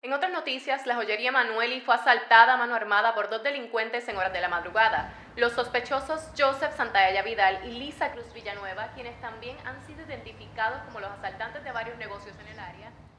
En otras noticias, la joyería Manueli fue asaltada a mano armada por dos delincuentes en horas de la madrugada. Los sospechosos Joseph Santalla Vidal y Lisa Cruz Villanueva, quienes también han sido identificados como los asaltantes de varios negocios en el área,